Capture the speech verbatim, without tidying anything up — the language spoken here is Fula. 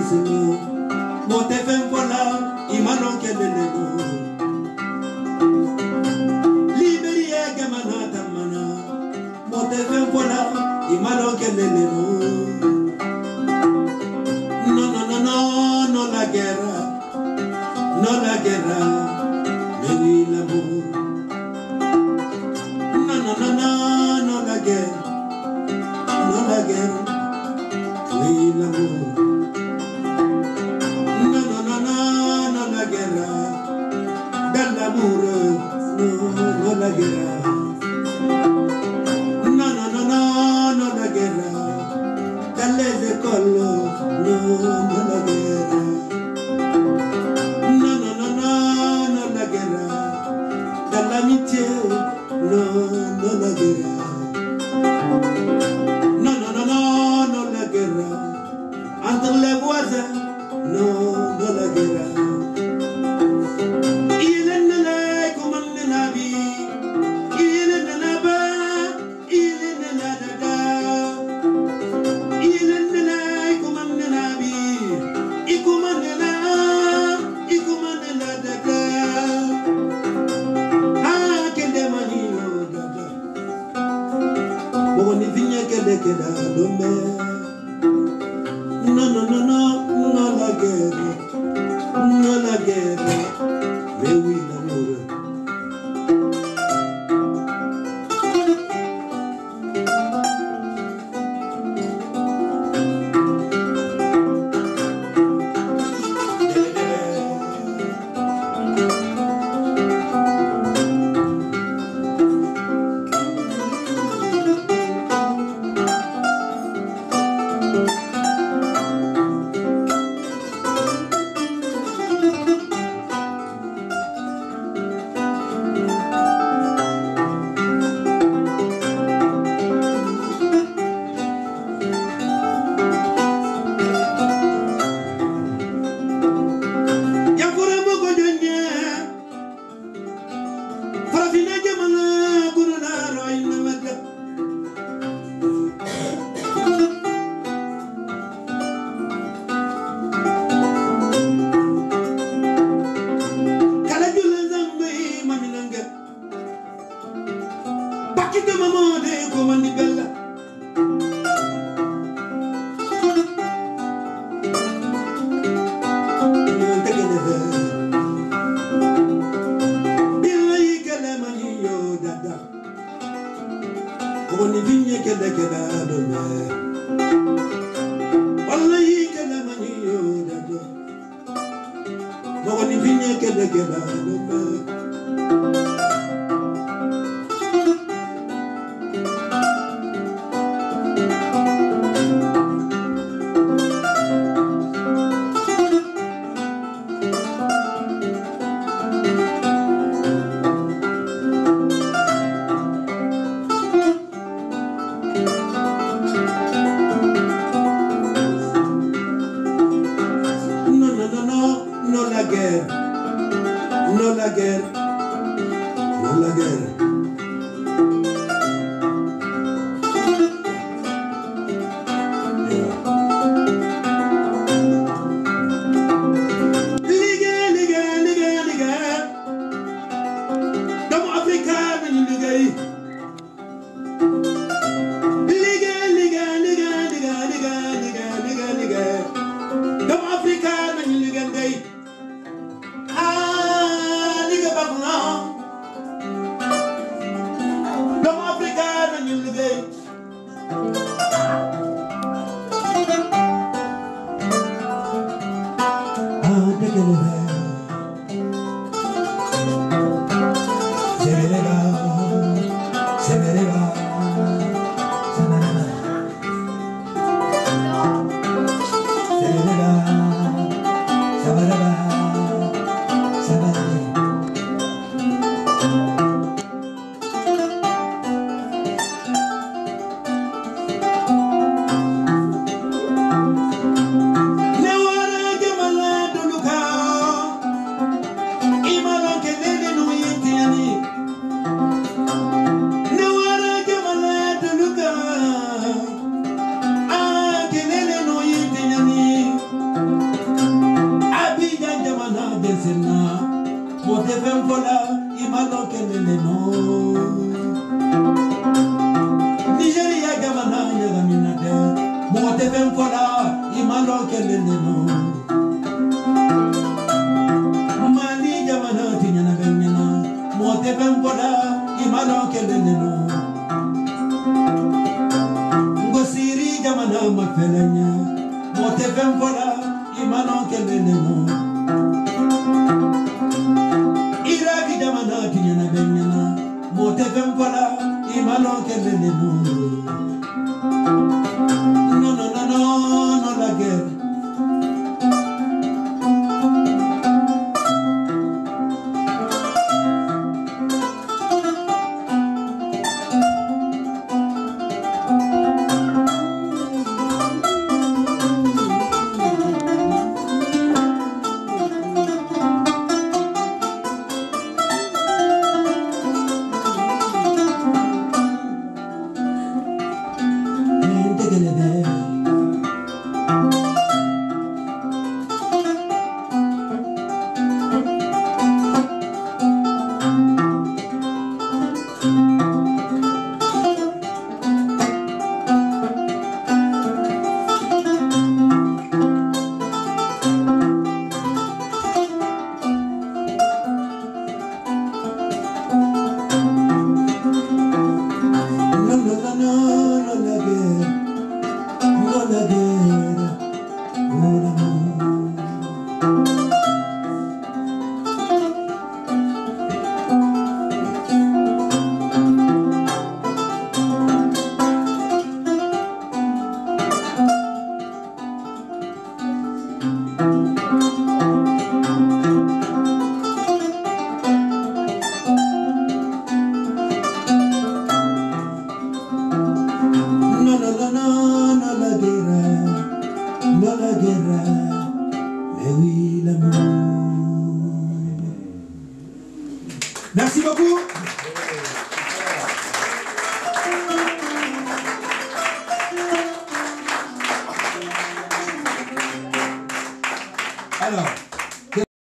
sino mo te fen fola imano kelele no Liberia gamana tamana mo te fen fola imano kelele no No no no no no la guerra no la guerra mais oui l'amour No no no no no la guerra no la guerra oui l'amour No no no no no la guerra dans l'amour no no la guerra No no no no no la guerra dans les écoles no no la guerra No no no no no la guerra dans l'amitié no no la guerra No no no no no la guerra entre les voisins no no la guerra Il est né là comme un nabi Il est né là-bas il est né là-dada Il est né là comme un nabi Il commande là il commande là-dada Ah quel démoni oh dada Bon, ni vigne qu'elle qu'elle a l'homme No no no no no la guerre no la guerre mais oui l'amour kelele no Nigeria gamana nyagamina de Mote femkola imalo kelele no Mali gamana tinyana benyana Mote femkola imalo kelele no Ngosiri gamana mafelenya Mote femkola imalo kelele no Iraki jamana tinyana benyana Mote femkola imalo kelele no No no no no no la guerre Merci beaucoup. Alors